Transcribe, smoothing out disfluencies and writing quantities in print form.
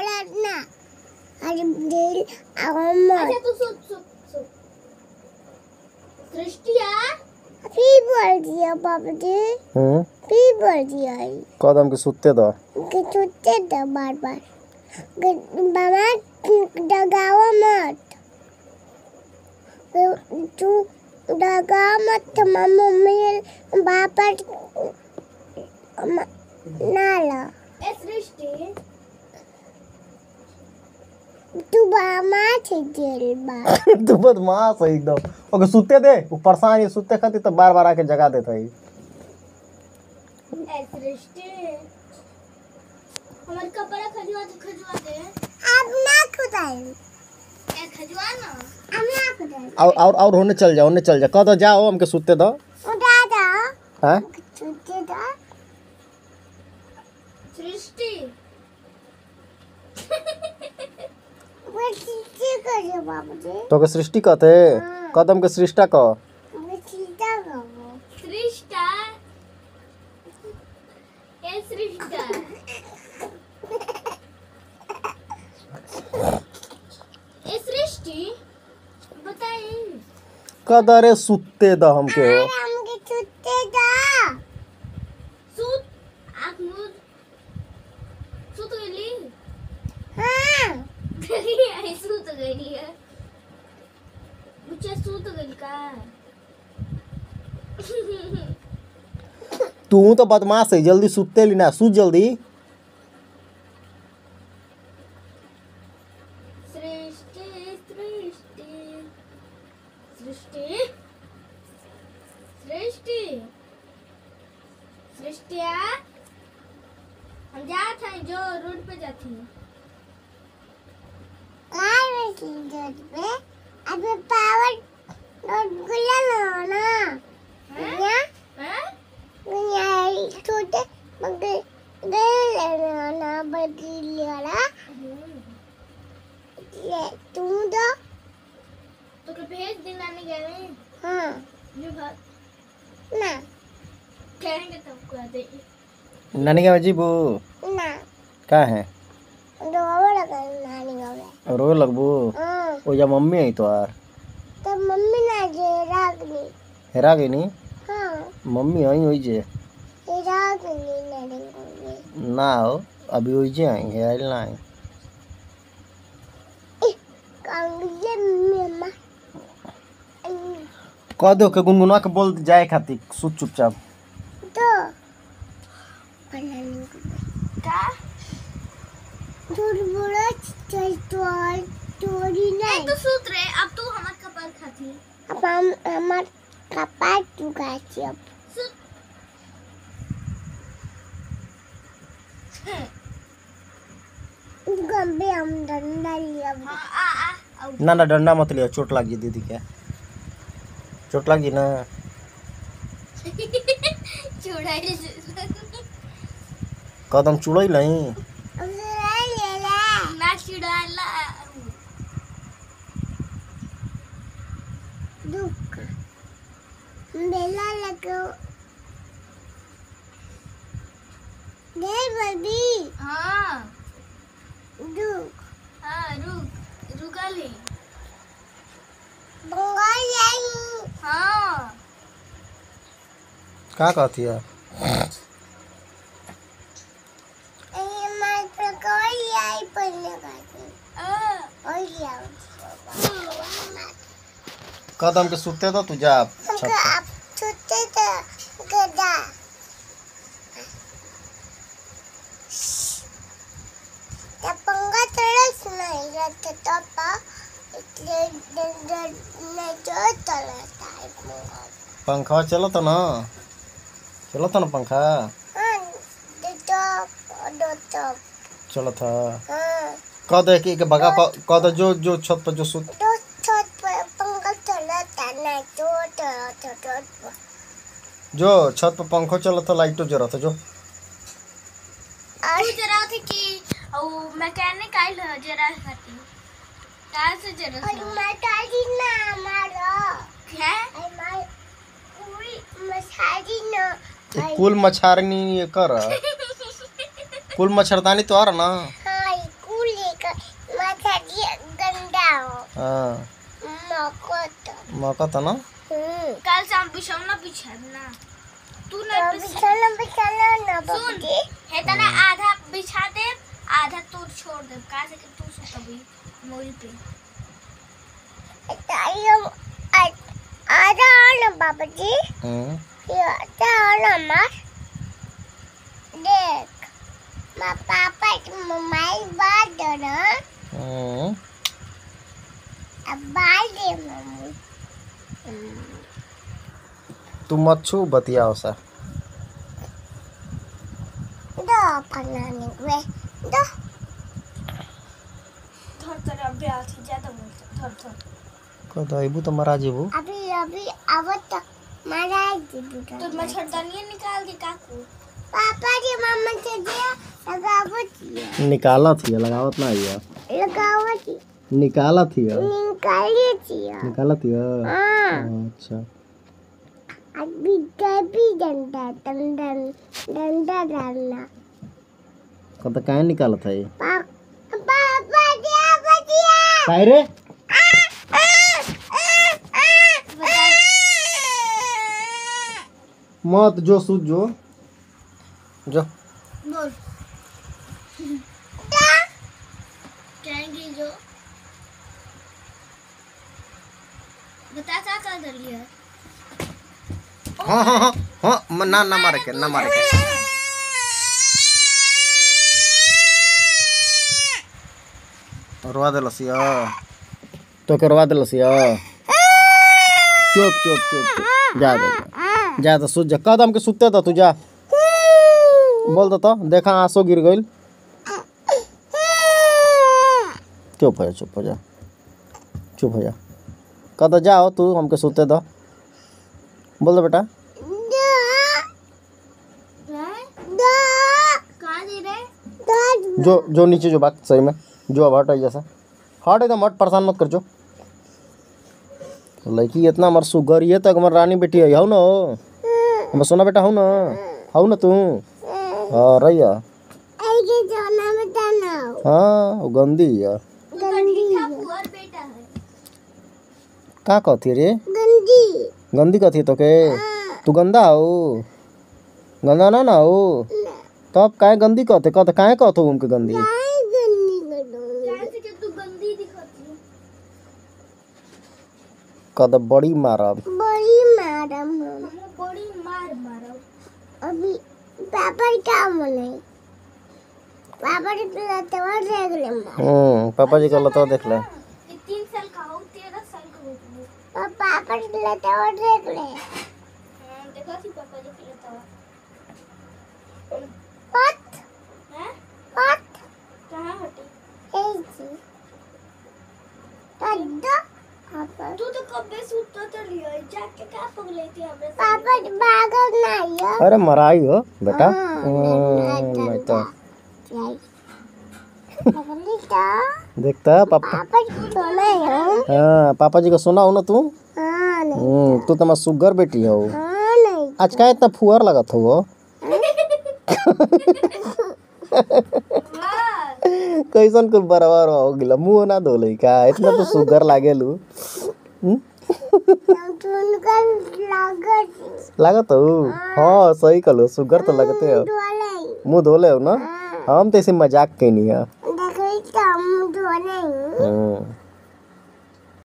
बोलना अरे दिल अमर अच्छा तू सुन सृष्टिया फिर बोल दिया बाबा जी फिर बोल दिया कदम के सुत्ते दो कि छुट्टे दो बार बार बाबा डगाओ मत तू डगा मत मम्मी पापा नाला ए सृष्टि तू बदमाश है जेल बा तू बदमाश है एकदम ओके सुत्ते दे वो परेशान है सुत्ते खाती तो बार बार आके जगा देता है ए सृष्टि हमारे कपड़ा खजवा दे अब ना खुदाई ए खजवा ना अब ना खुदाई और होने चल जा कह दो जाओ हमके सुत्ते दो उठा दो हैं छुट्टे दो सृष्टि वो चीज़ करे बाबा जी तो के सृष्टि कहते कदम के सृष्टा कह वो चीज़ करो सृष्टा ए सृष्टा ए सृष्टि बताइए कदरे सुत्ते दो हमके हमके छुट्टे दो सूत आँख मूंद सूत गई हाँ आई सूत गई है मुझे सूत गई का तू तो बदमाश है जल्दी सुत्ते लीना सूत जल्दी सृष्टि सृष्टि सृष्टि सृष्टि सृष्टिया हम जात हैं जो रोड पे जाती हैं कार में चीज़ पे अभी पावर नोट गुला ना हैं हैं छोटे मगर गए ना बदली वाला ले तुम दो तो के भेज दिन आने गए हाँ जो बात ना कहेंगे तब को दे नानी का जीबू ना का है दो लगा नानी का रो लगबू हाँ ओ या मम्मी है तो यार तो मम्मी ना जे रागनी हेरा गई नी हाँ मम्मी आई होई जे रागनी नानी को ना हो अभी होई जे आई हेरा ना आई कांगे मम्मा कह दो के गुनगुना के बोल जाए खातिर सुत चुपचाप तो बनाने को का दूर बोला चल चोरी नहीं तो सूत रहे अब तू हमार कपाल खाती अब हम हमार कपाल चुकाची अब सूत गंबे हम डंडा लिया हाँ आ ना ना डंडा मत लिया चोट लग गई दीदी क्या चोट लगी ना चुड़ाई कदम चुड़ई नहीं ले ला ना चुड़ाला दुख बेला लगो दे बबी हाँ दुख हाँ रुका ले बंगाल आई हाँ का कहती है मार प्रकार आई पढ़ने का और क्या कदम के सुते तो तू जा छत पे आप छुट्टे तो गदा पंगा तरस नहीं रहता तो पा नहीं जो तरसता है पंखा चलो तो ना पंखा हाँ दो तो चलो था हाँ कह दे कि बगा कह दे जो छत पर जो सुत दो छत पर पंखा चलता नहीं तो जो छत पर पंखा चलो तो लाइटो जरा था जो तू जरा थी कि मैकेनिक आइल जरा खाती कहाँ से जरा और मसाजी ना हमारा है हमारे पूरी मसाजी ना कुल मच्छरनी ये कर कुल मच्छरदानी तो आ रहा ना हाँ कुल माथा गंदा हो हाँ मको मौका था ना। कल से हम बिछौना बिछाना। तू तो नहीं बिछाना ना सुन बाबूजी है तना आधा बिछा दे, आधा तू छोड़ दे, का से कि तू सुतबी मोरी पे। तायम आधा ना बाबूजी ये आधा ना देख माँ पापा मम्मी बात दो ना अब बाल दे मम्मी तू मत छू बतियाओ सा। दो बनाने वे दो थोड़ थोड़ अभ्यास ही ज्यादा बोलता थोड़ थोड़। कदा आइबू तो मरा जेबू। अभी आवत तो मारा जी बुटा तो मच्छरदानी निकाल दी काकू। पापा जी मम्मा से दिया लगावत निकाला थी लगावत ना आइया लगावत निकाला थी निकाली थी निकाला थी। हाँ अच्छा अभी डंडा डंडा डंडा डालना कदा काहे निकाला था ये पापा दिया बजिया काहे रे मत जो सूझ जो बोल कहेंगी जो बता क्या कर लिया। हाँ हाँ हाँ हाँ ना ना मारे के ना मारे के रोवा दे लसिया तो करवा दे लसिया। चुप चुप चुप जा तो सूझ जा कदम के सुते तो तू जा बोल दो तो देखा आंसू गिर गइल। चुप हो जा कदा जाओ तू हमके सुते दो बोल दो बेटा। जो नीचे जो बात सही में जो अब हट जैसा हट एकदम हट परेशान मत कर जो लड़की इतना हमार सुगर ये तक हमार रानी बेटी है हूँ ना हम सोना बेटा हूँ ना तू हाँ रही हाँ वो गंदी है का कहती रे गंदी कहती तो के तू गंदा हो गंदा ना हो तब काहे गंदी कहते काहे कहते उनके गंदी कद बड़ी मारब अभी पापा क्या बोले पापा जी पापा जी का लता देख ले 3 साल का हो 13 साल का हो पापा जी लता देख ले देखा थी पापा जी के लता पत हैं पत कहां हटी तू तो कब्बे सूता तो लियो जाके का पगले थी हमरे पापा बागल नहीं है अरे मराई हो बेटा नहीं तो देखता पापा हाँ पापा जी का सुना हो ना तू तू तो मैं सुगर बेटी हो आज का इतना फुअर लगत हो कैसन कुल बराबर हो गिला मुंह ना धोले का इतना तो सुगर लागेलू लागत हो हाँ सही कलो सुगर तो लगते हो मुंह धोले हो ना हम तो ऐसे मजाक के नहीं है